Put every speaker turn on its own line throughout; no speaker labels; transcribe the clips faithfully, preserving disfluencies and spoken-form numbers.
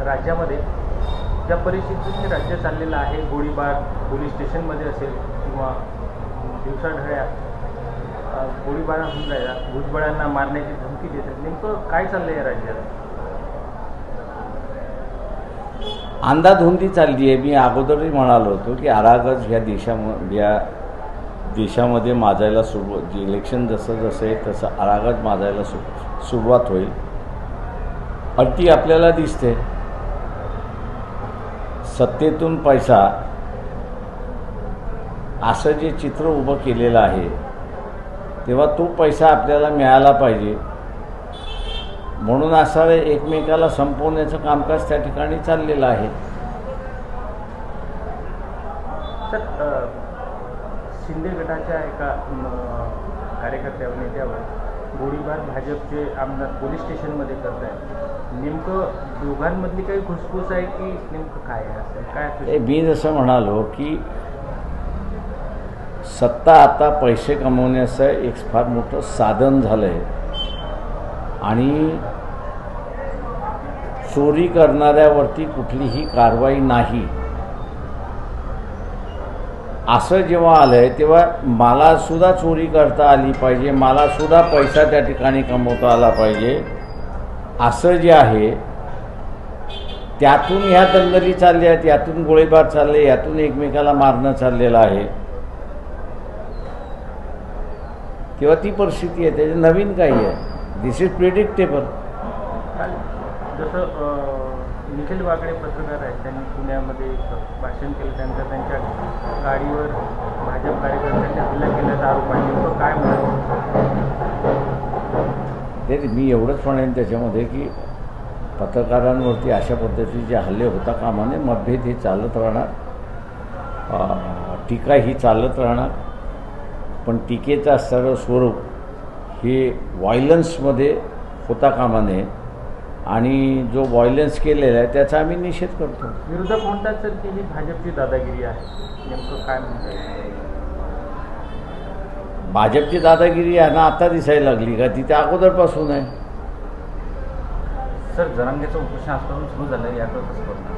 राज्यामध्ये ज्या परिस्थितीने राज्य चाललेलं आहे, गोळीबार पोलीस स्टेशनमध्ये असेल किंवा दिवसाढळ्या गोळीबार होऊन राहिला, भुजबळांना मारण्याची धमकी देतात, नेमकं काय चाललंय या राज्यात?
अंधाधुंदी चालली आहे. मी अगोदरही म्हणालो होतो की अरागज ह्या देशामध्ये या देशामध्ये माजायला सुरुवात, इलेक्शन जसं जसं आहे तसं अरागज माजायला सु सुरुवात होईल. अटी आपल्याला दिसते. सत्तेतून पैसा असं जे चित्र उभं केलेलं आहे, तेव्हा तो पैसा आपल्याला मिळाला पाहिजे म्हणून असं एकमेकाला संपवण्याचं कामकाज त्या ठिकाणी चाललेलं आहे.
तर शिंदे गटाच्या एका कार्यकर्त्यावर नेत्यावर गोळीबार भाजपचे आमदार पोलीस स्टेशनमध्ये करत आहेत. नेमकं दोघांमधली काही घुसघुस आहे की नेमकं काय आहे? काय
मी जसं म्हणालो की सत्ता आता पैसे कमवण्याचं एक फार मोठं साधन झालं आहे आणि चोरी करणाऱ्यावरती कुठलीही कारवाई नाही असं जेव्हा आलं आहे, तेव्हा मलासुद्धा चोरी करता आली पाहिजे, मलासुद्धा पैसा त्या ठिकाणी कमवता आला पाहिजे असं जे आहे, त्यातून ह्या दंगली चालल्या आहेत, यातून गोळीबार चालले, यातून एकमेकाला मारणं चाललेलं आहे. तेव्हा ती परिस्थिती आहे. त्याचे नवीन काही आहे. This is predictable.
जसं निखिल वागळे पत्रकार आहेत, त्यांनी पुण्यामध्ये भाषण केलं, त्यानंतर त्यांच्या गाडीवर भाजप कार्यकर्त्यांनी हल्ला केल्याचा आरोप आहे. नेमकं काय म्हणाल?
ते मी एवढंच म्हणेन त्याच्यामध्ये की पत्रकारांवरती अशा पद्धतीचे हल्ले होता कामा नये. मतभेद हे चालत राहणार, टीका ही चालत राहणार, पण टीकेचं असणारं स्वरूप हे व्हायलन्समध्ये होता कामा नये आणि जो व्हायलन्स केलेला आहे त्याचा आम्ही निषेध करतो.
विरोधक म्हणतात सर की ही भाजपची दादागिरी आहे. नेमकं काय म्हणतात?
भाजपची दादागिरी आहे ना आता दिसायला लागली का? ती त्या अगोदरपासून आहे.
सर जरांगेचं उपोषण आजपासून सुरू झालं आहे, याकडे कसं बघणार?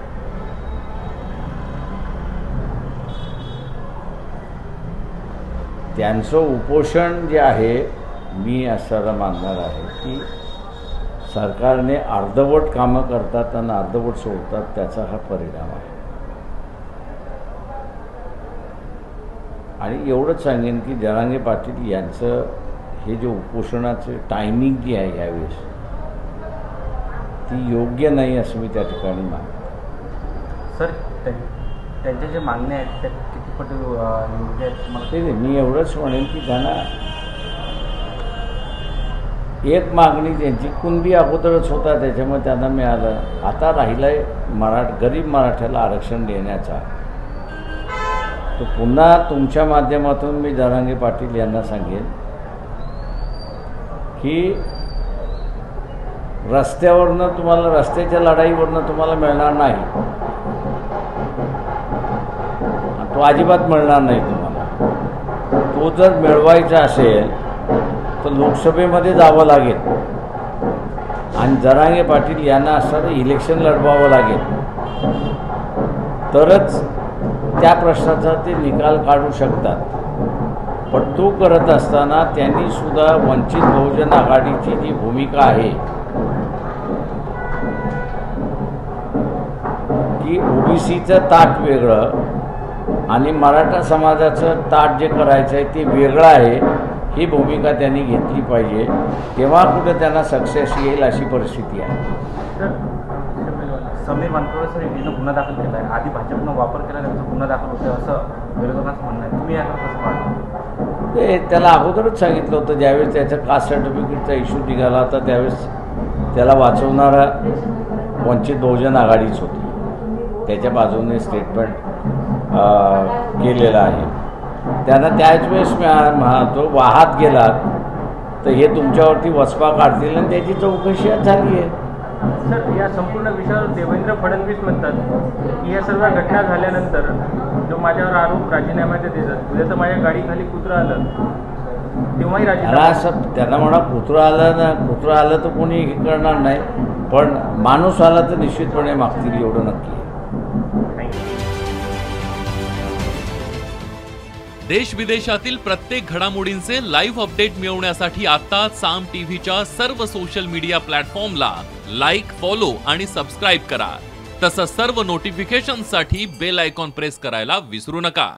त्यांचं उपोषण जे आहे, मी असं मानणार आहे की सरकारने अर्धवट कामं करतात आणि अर्धवट सोडतात, त्याचा हा परिणाम आहे. आणि एवढंच सांगेन की जरांगे पाटील यांचं हे जे उपोषणाचं टायमिंग जी आहे यावेळेस ती योग्य नाही असं मी त्या ठिकाणी मानतो.
सर त्यांच्या जे मागण्या आहेत त्या किती पट योग्य आहेत मला
ते मी एवढंच म्हणेन की त्यांना एक मागणी त्यांची कुणबी अगोदरच होता, त्याच्यामुळे त्यांना मिळालं. आता राहिलं आहे मराठ गरीब मराठ्याला आरक्षण देण्याचा. तो पुन्हा तुमच्या माध्यमातून मी जरांगे पाटील यांना सांगेन की रस्त्यावरनं तुम्हाला, रस्त्याच्या लढाईवरनं तुम्हाला मिळणार नाही, तो अजिबात मिळणार नाही तुम्हाला. तो जर मिळवायचा असेल तर लोकसभेमध्ये जावं लागेल आणि जरांगे पाटील यांना असं इलेक्शन लढवावं लागेल, तरच त्या प्रश्नाचा ते निकाल काढू शकतात. पण तो करत असताना त्यांनीसुद्धा वंचित बहुजन आघाडीची जी भूमिका आहे की ओबीसीचं ताट वेगळं आणि मराठा समाजाचं ताट जे करायचं आहे ते वेगळं आहे, ही भूमिका त्यांनी घेतली पाहिजे. तेव्हा कुठं त्यांना सक्सेस येईल अशी परिस्थिती आहे.
समीर वानखडे सर ईडीनं गुन्हा दाखल केला आहे. आधी भाजपनं वापर केला त्यांचा गुन्हा दाखल होतो असं विरोधकांचं म्हणणं आहे. तुम्ही याकडे कसं पाहता?
ते त्याला अगोदरच सांगितलं होतं, ज्यावेळेस त्याचं कास्ट सर्टिफिकेटचा इश्यू निघाला होता त्यावेळेस त्याला वाचवणारा वंचित बहुजन आघाडीच होती. त्याच्या बाजूने स्टेटमेंट केलेलं आहे. त्यांना त्याच वेळेस मी म्हणतो वाहात गेलात तर हे तुमच्यावरती वचपा काढतील आणि त्याची चौकशी झाली आहे.
सर या संपूर्ण विषयावर देवेंद्र फडणवीस म्हणतात की या सर्व घटना झाल्यानंतर जो माझ्यावर आरोप राजीनाम्याचे देतात, उद्या तर माझ्या गाडीखाली कुत्रा आलं तेव्हाही
त्याला
राजीनामा
असं त्यांना म्हणा कुत्रं आलं ना कुत्रं आलं तर कोणी हे करणार नाही, पण माणूस आला तर निश्चितपणे मागतील एवढं नक्की आहे.
देश विदेशातील प्रत्येक घडामोडींचे लाईव्ह अपडेट मिळवण्यासाठी आता साम टीव्हीच्या सर्व सोशल मीडिया प्लॅटफॉर्मला लाईक, फॉलो आणि सबस्क्राईब करा. तसंच सर्व नोटिफिकेशनसाठी बेल आयकॉन प्रेस करायला विसरू नका.